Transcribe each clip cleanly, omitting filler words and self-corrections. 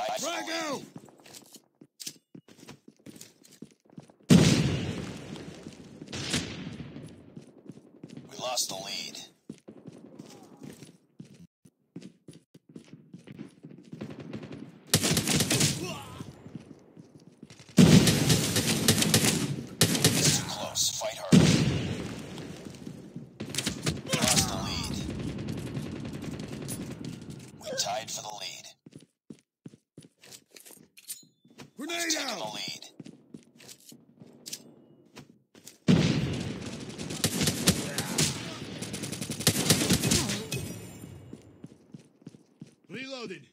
tied for the lead. We lost the lead. It's too close. Fight hard. We lost the lead. We tied for the lead. Grenade We've taken out! the lead. Reloaded.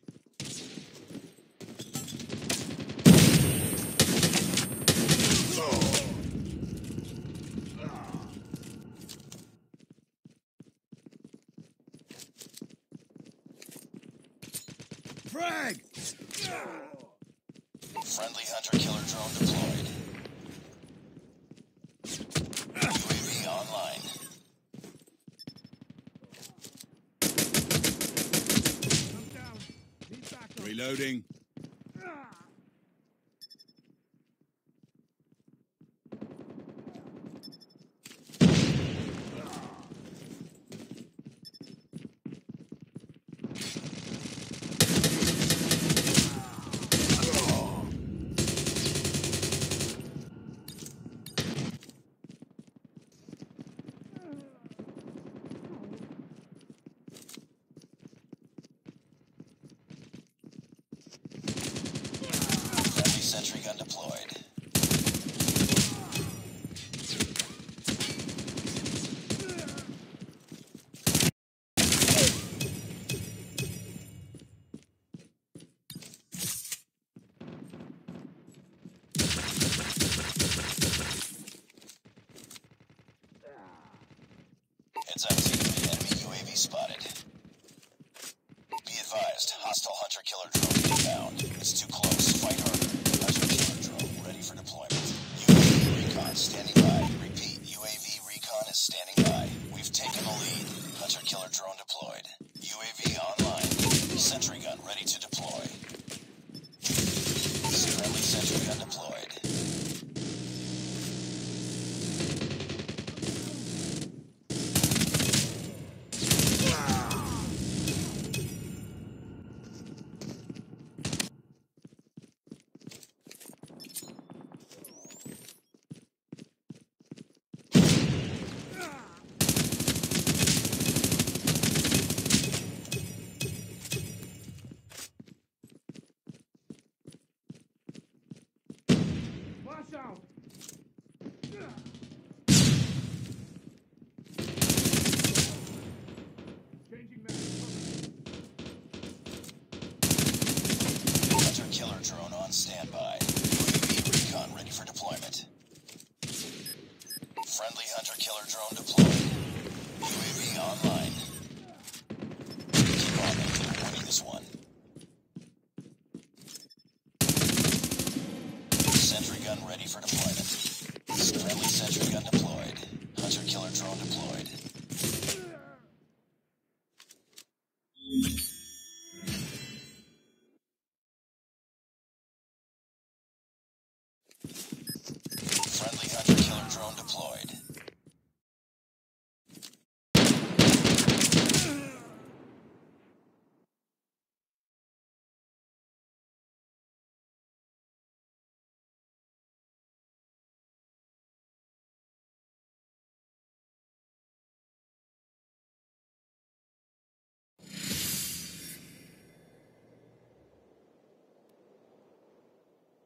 Frag! Friendly hunter-killer drone deployed. UAV online. I'm down. Need backup. Reloading. Friendly sentry gun deployed. Heads up, team. Enemy UAV spotted. Be advised, hostile hunter-killer drone inbound. It's too close. Fight harder. Hunter-killer drone ready for deployment. UAV recon standing by. Repeat, UAV recon is standing by. We've taken the lead. Hunter-killer drone deployed. UAV online. Sentry gun ready to deploy. Friendly sentry gun deployed. Watch out! Changing mag. Hunter-killer drone on standby. UAV recon ready for deployment. Friendly hunter-killer drone deployed. UAV online. Keep on it. We're winning this one. Sentry gun ready for deployment. Friendly sentry gun deployed. Hunter-killer drone deployed. Friendly hunter-killer drone deployed.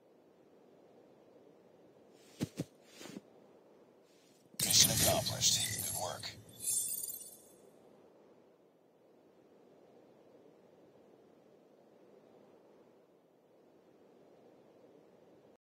Mission accomplished.